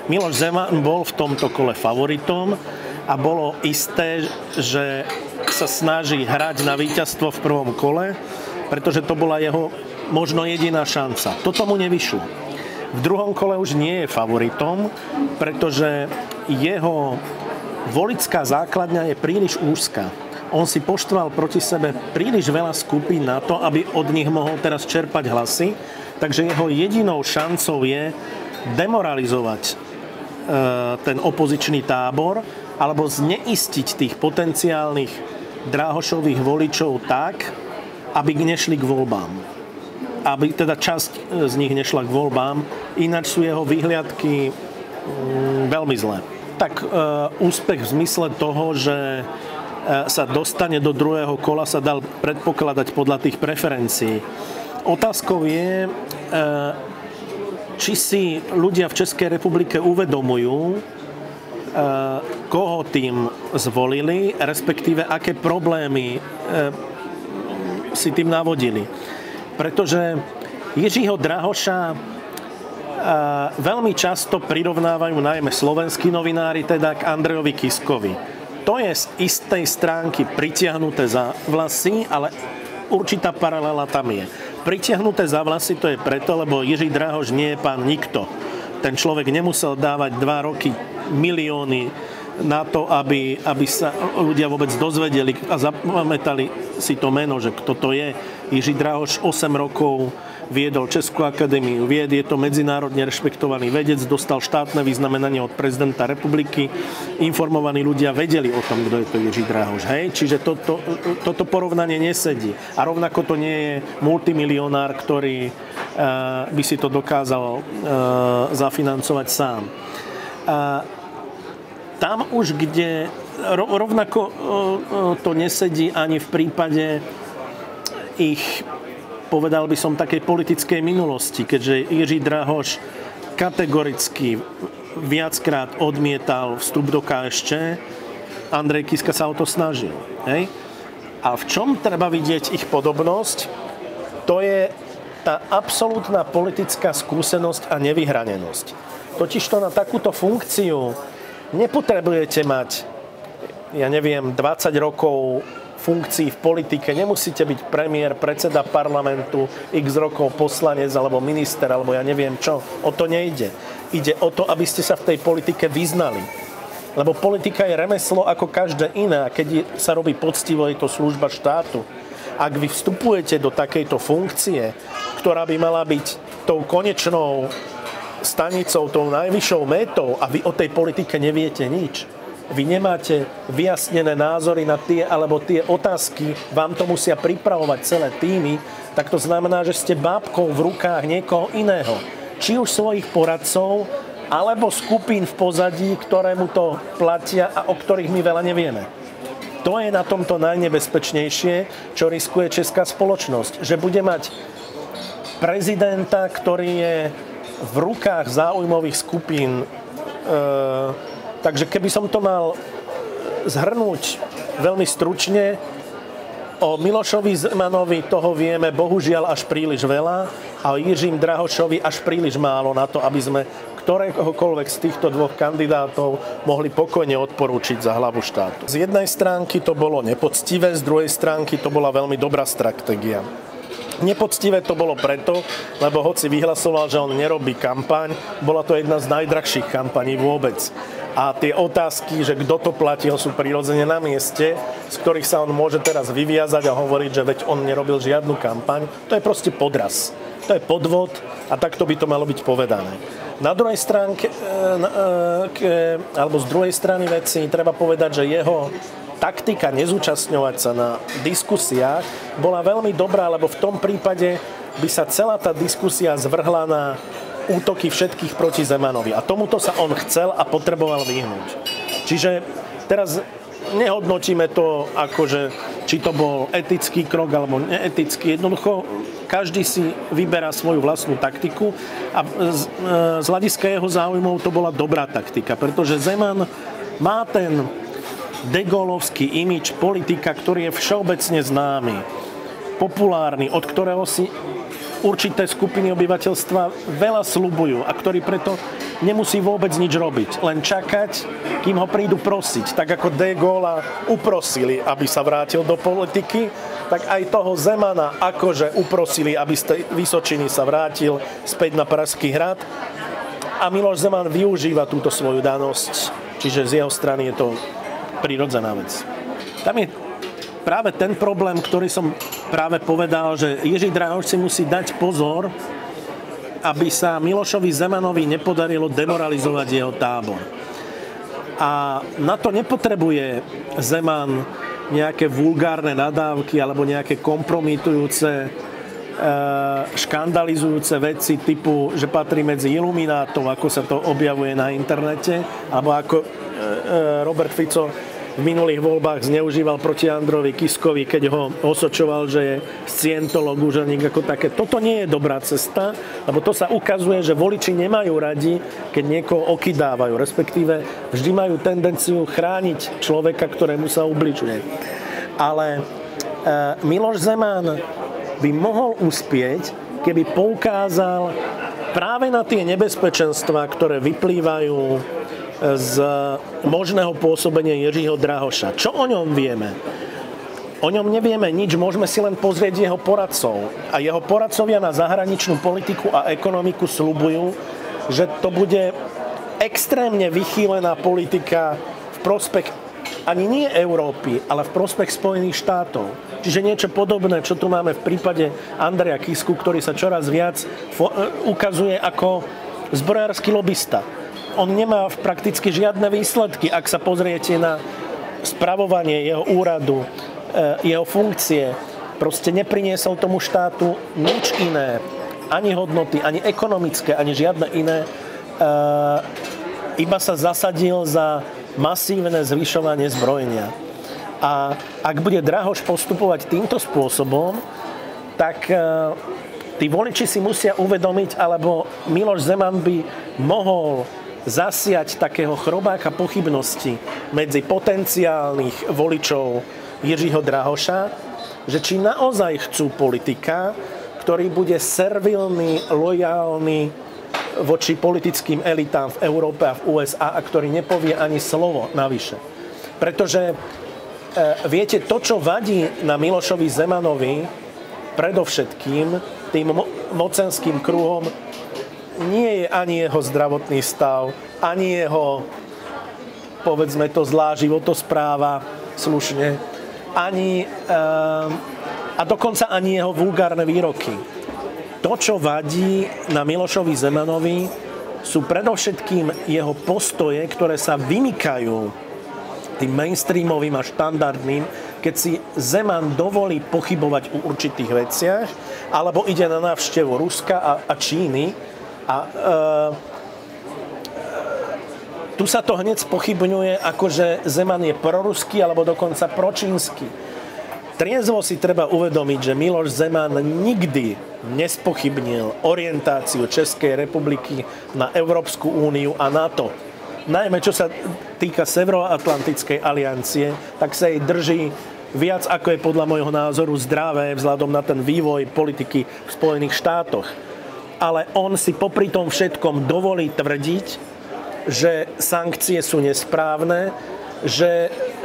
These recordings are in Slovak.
Miloš Zeman bol v tomto kole favoritom a bolo isté, že sa snaží hrať na víťazstvo v prvom kole, pretože to bola jeho možno jediná šanca. Toto mu nevyšlo. V druhom kole už nie je favoritom, pretože jeho voličská základňa je príliš úzka. On si poštval proti sebe príliš veľa skupín na to, aby od nich mohol teraz čerpať hlasy. Takže jeho jedinou šancou je demoralizovať ten opozičný tábor alebo zneistiť tých potenciálnych Dráhošových voličov tak, aby nešli k voľbám. Aby teda časť z nich nešla k voľbám. Ináč sú jeho vyhliadky veľmi zlé. Tak úspech v zmysle toho, že sa dostane do druhého kola, sa dal predpokladať podľa tých preferencií. Otázkou je, či si ľudia v Českej republike uvedomujú, koho tým zvolili, respektíve aké problémy si tým navodili. Pretože Jiřího Drahoša veľmi často prirovnávajú najmä slovenskí novinári teda k Andrejovi Kiskovi. To je z istej stránky pritiahnuté za vlasy, ale určitá paralela tam je. Pritiahnuté za vlasy to je preto, lebo Jiří Drahoš nie je pán nikto. Ten človek nemusel dávať 2 roky milióny na to, aby sa ľudia vôbec dozvedeli a zapamätali si to meno, že kto to je. Jiří Drahoš 8 rokov viedol Českú akadémiu vied, je to medzinárodne rešpektovaný vedec, dostal štátne vyznamenanie od prezidenta republiky. Informovaní ľudia vedeli o tom, kto je to Jiří Drahoš. Hej? Čiže toto porovnanie nesedí. A rovnako to nie je multimilionár, ktorý by si to dokázal zafinancovať sám. Tam už, kde rovnako to nesedí ani v prípade ich, povedal by som, takej politickej minulosti, keďže Jiří Drahoš kategoricky viackrát odmietal vstup do KSČ, Andrej Kiska sa o to snažil. Hej? A v čom treba vidieť ich podobnosť? To je tá absolútna politická skúsenosť a nevyhranenosť. Totižto na takúto funkciu nepotrebujete mať, 20 rokov funkcií v politike. Nemusíte byť premiér, predseda parlamentu, x rokov poslanec alebo minister, alebo ja neviem čo. O to nejde. Ide o to, aby ste sa v tej politike vyznali. Lebo politika je remeslo ako každé iné. A keď sa robí poctivo, je to služba štátu. Ak vy vstupujete do takejto funkcie, ktorá by mala byť tou konečnou stanicou, tou najvyššou métou a vy o tej politike neviete nič, vy nemáte vyjasnené názory na tie alebo tie otázky, vám to musia pripravovať celé týmy, tak to znamená, že ste bábkou v rukách niekoho iného. Či už svojich poradcov, alebo skupín v pozadí, ktoré mu to platia a o ktorých my veľa nevieme. To je na tomto najnebezpečnejšie, čo riskuje česká spoločnosť. Že bude mať prezidenta, ktorý je v rukách záujmových skupín. Takže keby som to mal zhrnúť veľmi stručne, o Milošovi Zemanovi toho vieme bohužiaľ až príliš veľa a o Jiřím Drahošovi až príliš málo na to, aby sme ktoréhokoľvek z týchto dvoch kandidátov mohli pokojne odporúčiť za hlavu štátu. Z jednej stránky to bolo nepoctivé, z druhej stránky to bola veľmi dobrá stratégia. Nepoctivé to bolo preto, lebo hoci vyhlasoval, že on nerobí kampaň, bola to jedna z najdrahších kampaní vôbec. A tie otázky, že kto to platil, sú prirodzene na mieste, z ktorých sa on môže teraz vyviazať a hovoriť, že veď on nerobil žiadnu kampaň. To je proste podraz. To je podvod a takto by to malo byť povedané. Na druhej stránke, alebo z druhej strany veci, treba povedať, že jeho taktika nezúčastňovať sa na diskusiách bola veľmi dobrá, lebo v tom prípade by sa celá tá diskusia zvrhla na útoky všetkých proti Zemanovi. A tomuto sa on chcel a potreboval vyhnúť. Čiže teraz nehodnotíme to akože, či to bol etický krok alebo neetický. Jednoducho každý si vyberá svoju vlastnú taktiku a z hľadiska jeho záujmov to bola dobrá taktika, pretože Zeman má ten degolovský imič politika, ktorý je všeobecne známy, populárny, od ktorého si určité skupiny obyvateľstva veľa sľubujú a ktorý preto nemusí vôbec nič robiť. Len čakať, kým ho prídu prosiť. Tak ako De Gaulle uprosili, aby sa vrátil do politiky, tak aj toho Zemana akože uprosili, aby z tej Vysočiny sa vrátil späť na Pražský hrad. A Miloš Zeman využíva túto svoju danosť. Čiže z jeho strany je to prirodzená vec. Tam je práve ten problém, ktorý som práve povedal, že Jiří Drahoš si musí dať pozor, aby sa Milošovi Zemanovi nepodarilo demoralizovať jeho tábor. A na to nepotrebuje Zeman nejaké vulgárne nadávky alebo nejaké kompromitujúce, škandalizujúce veci typu, že patrí medzi iluminátov, ako sa to objavuje na internete, alebo ako Robert Fico v minulých voľbách zneužíval proti Androvi Kiskovi, keď ho osočoval, že je scientolog, úžasník ako také. Toto nie je dobrá cesta, lebo to sa ukazuje, že voliči nemajú radi, keď niekoho okydávajú, respektíve vždy majú tendenciu chrániť človeka, ktorému sa ubližuje. Ale Miloš Zeman by mohol uspieť, keby poukázal práve na tie nebezpečenstvá, ktoré vyplývajú z možného pôsobenia Jiřího Drahoša. Čo o ňom vieme? O ňom nevieme nič, môžeme si len pozrieť jeho poradcov. A jeho poradcovia na zahraničnú politiku a ekonomiku sľubujú, že to bude extrémne vychýlená politika v prospech ani nie Európy, ale v prospech Spojených štátov. Čiže niečo podobné, čo tu máme v prípade Andreja Kisku, ktorý sa čoraz viac ukazuje ako zbrojársky lobista. On nemá prakticky žiadne výsledky, ak sa pozriete na spravovanie jeho úradu, jeho funkcie. Proste nepriniesol tomu štátu nič iné, ani hodnoty, ani ekonomické, ani žiadne iné. Iba sa zasadil za masívne zvyšovanie zbrojenia. A ak bude Drahoš postupovať týmto spôsobom, tak tí voliči si musia uvedomiť, alebo Miloš Zeman by mohol zasiať takého chrobáka pochybnosti medzi potenciálnych voličov Jiřího Drahoša, že či naozaj chcú politika, ktorý bude servilný, lojálny voči politickým elitám v Európe a v USA a ktorý nepovie ani slovo navyše. Pretože viete, to, čo vadí na Milošovi Zemanovi, predovšetkým tým mocenským kruhom, nie je ani jeho zdravotný stav, ani jeho, povedzme to, zlá životospráva, slušne, ani, a dokonca ani jeho vulgárne výroky. To, čo vadí na Milošovi Zemanovi, sú predovšetkým jeho postoje, ktoré sa vymykajú tým mainstreamovým a štandardným, keď si Zeman dovolí pochybovať o určitých veciach, alebo ide na návštevu Ruska a Číny. A tu sa to hneď spochybňuje, akože Zeman je proruský alebo dokonca pročínsky. Triezvo si treba uvedomiť, že Miloš Zeman nikdy nespochybnil orientáciu Českej republiky na Európsku úniu a NATO. Najmä čo sa týka Severoatlantickej aliancie, tak sa jej drží viac, ako je podľa môjho názoru zdravé vzhľadom na ten vývoj politiky v Spojených štátoch. Ale on si popri tom všetkom dovolí tvrdiť, že sankcie sú nesprávne, že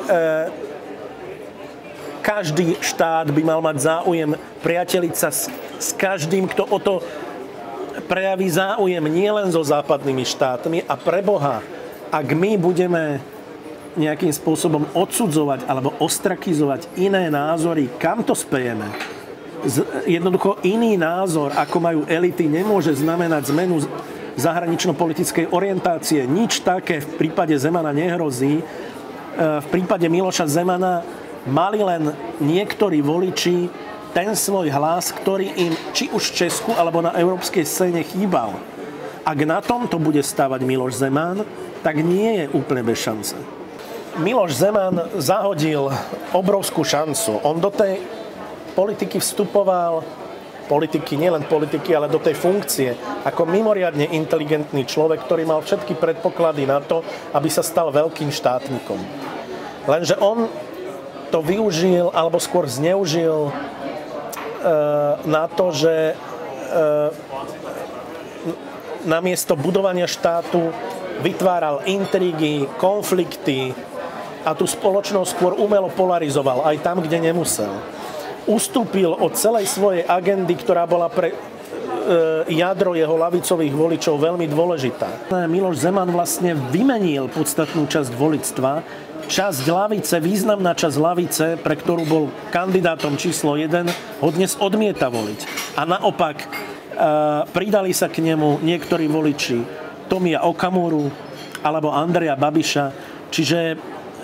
každý štát by mal mať záujem priateliť sa s každým, kto o to prejaví záujem nielen so západnými štátmi. A pre Boha, ak my budeme nejakým spôsobom odsudzovať alebo ostrakizovať iné názory, kam to spejeme? Jednoducho iný názor, ako majú elity, nemôže znamenať zmenu zahranično-politickej orientácie. Nič také v prípade Zemana nehrozí. V prípade Miloša Zemana mali len niektorí voliči ten svoj hlas, ktorý im či už v Česku alebo na európskej scéne chýbal. Ak na tomto bude stávať Miloš Zeman, tak nie je úplne bez šance. Miloš Zeman zahodil obrovskú šancu. On do tej politiky vstupoval, nielen politiky, ale do tej funkcie, ako mimoriadne inteligentný človek, ktorý mal všetky predpoklady na to, aby sa stal veľkým štátnikom. Lenže on to využil, alebo skôr zneužil na to, že namiesto budovania štátu vytváral intrigy, konflikty a tú spoločnosť skôr umelo polarizoval, aj tam, kde nemusel. Ustúpil od celej svojej agendy, ktorá bola pre jadro jeho ľavicových voličov veľmi dôležitá. Miloš Zeman vlastne vymenil podstatnú časť voličstva. Časť ľavice, významná časť ľavice, pre ktorú bol kandidátom číslo 1, ho dnes odmieta voliť. A naopak pridali sa k nemu niektorí voliči Tomia Okamuru alebo Andreja Babiša. Čiže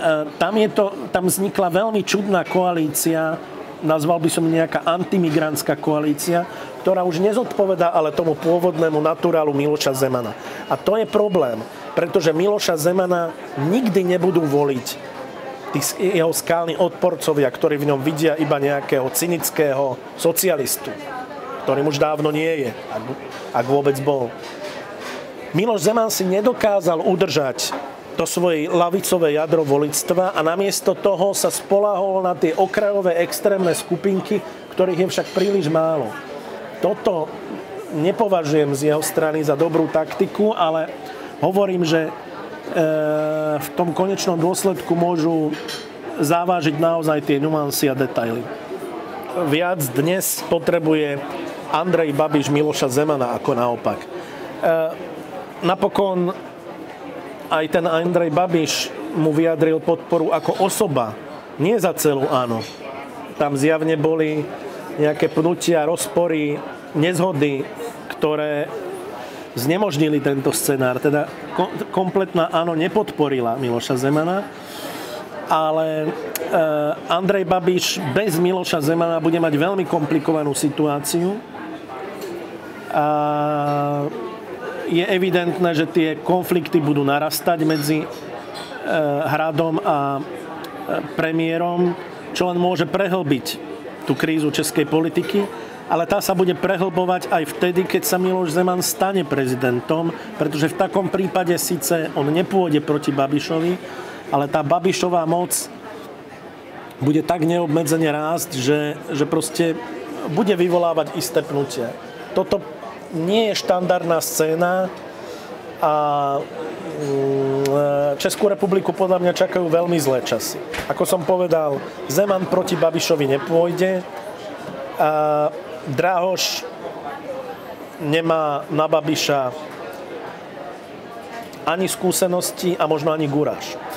tam vznikla veľmi čudná koalícia, nazval by som nejaká antimigrantská koalícia, ktorá už nezodpovedá ale tomu pôvodnému naturálu Miloša Zemana. A to je problém, pretože Miloša Zemana nikdy nebudú voliť tí jeho skálni odporcovia, ktorí v ňom vidia iba nejakého cynického socialistu, ktorým už dávno nie je, ak vôbec bol. Miloš Zeman si nedokázal udržať to svoje ľavicové jadro voličstva a namiesto toho sa spoľahol na tie okrajové extrémne skupinky, ktorých je však príliš málo. Toto nepovažujem z jeho strany za dobrú taktiku, ale hovorím, že v tom konečnom dôsledku môžu závažiť naozaj tie nuancy a detaily. Viac dnes potrebuje Andrej Babiš Miloša Zemana ako naopak. Napokon aj ten Andrej Babiš mu vyjadril podporu ako osoba, nie za celú Áno. Tam zjavne boli nejaké pnutia, rozpory, nezhody, ktoré znemožnili tento scenár. Teda kompletná Áno nepodporila Miloša Zemana, ale Andrej Babiš bez Miloša Zemana bude mať veľmi komplikovanú situáciu. A je evidentné, že tie konflikty budú narastať medzi Hradom a premiérom, čo len môže prehlbiť tú krízu českej politiky, ale tá sa bude prehlbovať aj vtedy, keď sa Miloš Zeman stane prezidentom, pretože v takom prípade síce on nepôjde proti Babišovi, ale tá Babišová moc bude tak neobmedzene rásť, že proste bude vyvolávať isté pnutie. Toto nie je štandardná scéna a Českú republiku podľa mňa čakajú veľmi zlé časy. Ako som povedal, Zeman proti Babišovi nepôjde. Drahoš nemá na Babiša ani skúsenosti a možno ani guráž.